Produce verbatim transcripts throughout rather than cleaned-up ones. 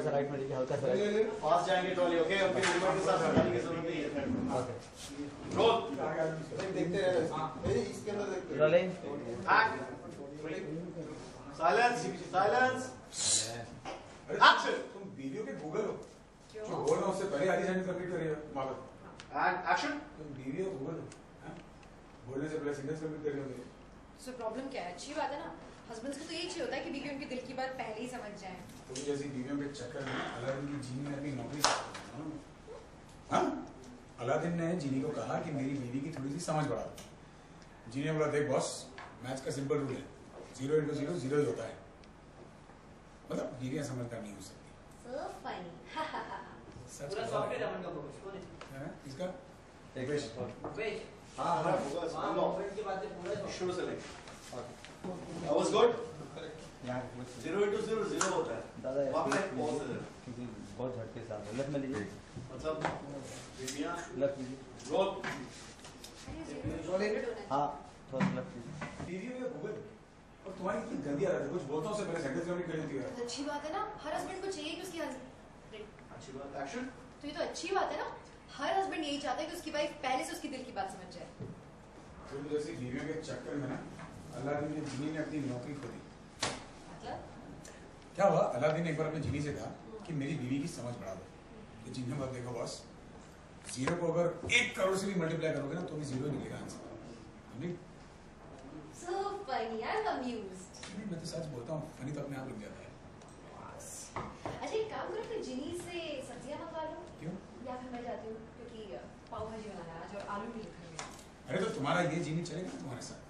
सा राइट में लीजिए, हल्का सा राइट। फास्ट जाएंगे ट्रॉली, ओके? ओके, रिमोट के साथ हटाने की जरूरत नहीं है। Okay, roll. देखते हैं इसके अंदर देखते हैं। Rolling, silence, silence, action. तुम वीडियो के गूगल हो जो बोल रहा हूँ उससे पहले आधी सेंटेंस कंप्लीट करिए मालूम। And action. तुम वीडियो गूगल हो, बोलने से पहले सेंटेंस कंप्लीट करिए मेरे। सो प्रॉब्लम क्या है? अच्छी बात है ना, हस्बैंड्स को तो यही चाहिए होता है कि बीवी उनके दिल की बात पहले ही समझ जाए। तुम जैसी बीवियों के चक्कर में अलादीन की जीनी ने अपनी नौकरी हाँ अलादीन ने जीनी को कहा कि मेरी बीवी की थोड़ी सी समझ बढ़ा दो। जीनी ने बोला देख बॉस, मैथ्स का सिंपल रूल है, जीरो इंटू जीरो जीरो ही होता है। मतलब बीवियां समझदार नहीं हो सकती। So funny. पूरा सॉफ्टवेयर अपन का फोकस कौन है? इसका एक वेश हाँ हाँ फोकस हां मूवमेंट की बात है पूरा शुरू से लेके that was good। यहाँ जीरो इंटू जीरो जीरो होता है दादा वहाँ पे पॉज है क्योंकि बहुत झटके से आता है। लेफ्ट में लीजिए, मतलब बीवियां लेफ्ट लीजिए, रोल। हाँ थोड़ा लेफ्ट लीजिए। बीवी में गूगल और तुम्हारी इतनी गंदी आदत है, कुछ बोलता हूँ से पहले सेंटेंस कंप्लीट कर लेती है। अच्छी बात है ना, हर हस्बैंड को चाहिए कि उसकी हस्बैंड। अच्छी बात, एक्शन। तो ये तो अच्छी बात है ना, हर हस्बैंड यही चाहता है कि उसकी वाइफ पहले से उसकी दिल की बात समझ जाए। तुम जैसी बीवियों के चक्कर में ना अलादीन ने जीनी ने अपनी नौकरी खो दी। मतलब क्या हुआ, अलादीन ने एक बार अपनी जीनी से कहा कि मेरी बीवी की समझ बढ़ा दो। तो जीनी ने बोला देखो बॉस, जीरो को अगर एक करोड़ से भी मल्टीप्लाई करोगे ना तो भी जीरो निकलेगा आंसर। समझी? So funny, I'm amused. नहीं, मैं तो सच बोलता हूँ, फनी तो अपने आप लग जाता है। अच्छा एक काम करो, फिर जिनी से सब्जियां मंगवा लो। क्यों? या फिर मैं जाती हूँ क्योंकि पाव भाजी बनाना है आज और आलू भी लिखा है। अरे तो तुम्हारा ये जीनी चलेगा ना तुम्हारे साथ?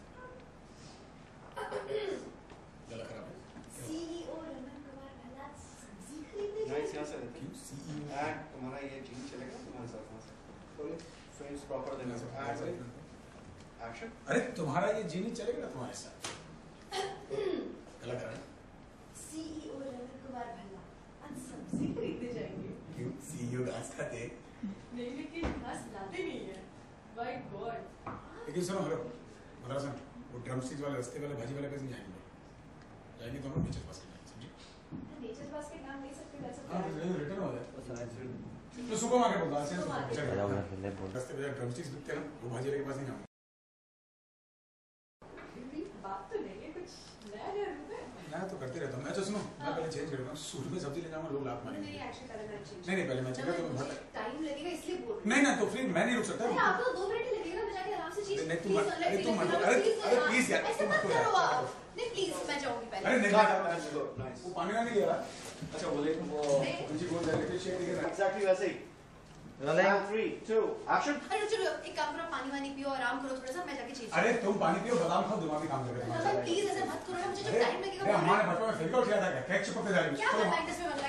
गला खराब है। सीईओ रमन कुमार भल्ला सब्जी खरीदने नाइस, जाए। यहाँ से लेते क्यों? सीईओ एंड तुम्हारा ये जीन चलेगा तुम्हारे साथ वहाँ से बोले फ्रेंड्स प्रॉपर देना से एक्शन। अरे तुम्हारा ये जीनी चलेगा ना तुम्हारे साथ? गला खराब है। सीईओ रमन कुमार भल्ला आज सब्जी खरीदने जाएंगे। क्यों? सीईओ घास खाते हैं। नहीं लेकिन घास लाते नहीं है। My God. लेकिन सुनो, हेलो मतलब सुन, वो ड्रमस्टिक्स वाले रास्ते वाले भाजी वाले कैसे जाएंगे? जाएंगे तो हम नेचर पास के जाएंगे, समझी? नेचर पास के नाम ले सकते वैसे। हाँ तो रिटर्न हो जाए तो सुपर मार्केट बोलता है। रास्ते पे ड्रमस्टिक्स बिकते हैं ना, वो भाजी वाले के पास नहीं जाऊंगा। बात तो नहीं है, कुछ नया नया रूप है। मैं तो करते रहता हूँ। मैं तो सुनो, मैं पहले चेंज कर रहा हूँ, सूट में सब्जी ले जाऊंगा, लोग लात मारेंगे। नहीं एक्शन करना चाहिए। नहीं नहीं, पहले मैं चेक करता हूँ। टाइम लगेगा इसलिए बोल रही हूँ। नहीं ना, तो फिर मैं नहीं रुक सकता। अरे आपको दो मिनट ही लगेगा, मैं जाके आराम से चीज नहीं, तुम please, मत- let अरे me तुम let मत- me- अरे- please, अरे हाँ, please यार, ऐसे तुम मत मत करो यार। आप। नहीं प्लीज, मैं जाऊंगी पहले। अरे नहीं, नाइस। वो पानी वानी लिया। अच्छा बोले वो मुझे गोल डायरेक्ट शेयर दिख रहा है। एग्जैक्टली वैसे ही रोलिंग, थ्री टू एक्शन। अरे चलो एक काम करो, पानी वानी पियो, आराम करो थोड़ा सा, मैं जाके चीज। अरे तुम पानी पियो, बादाम खाओ, दिमाग भी काम करेगा। प्लीज ऐसे मत करो ना, मुझे जो टाइम लगेगा। अरे हमारे बचपन में फेविकॉल खिलाया था क्या? केक चिपकते जा रही है। क्या मैं प्रैक्टिस में बन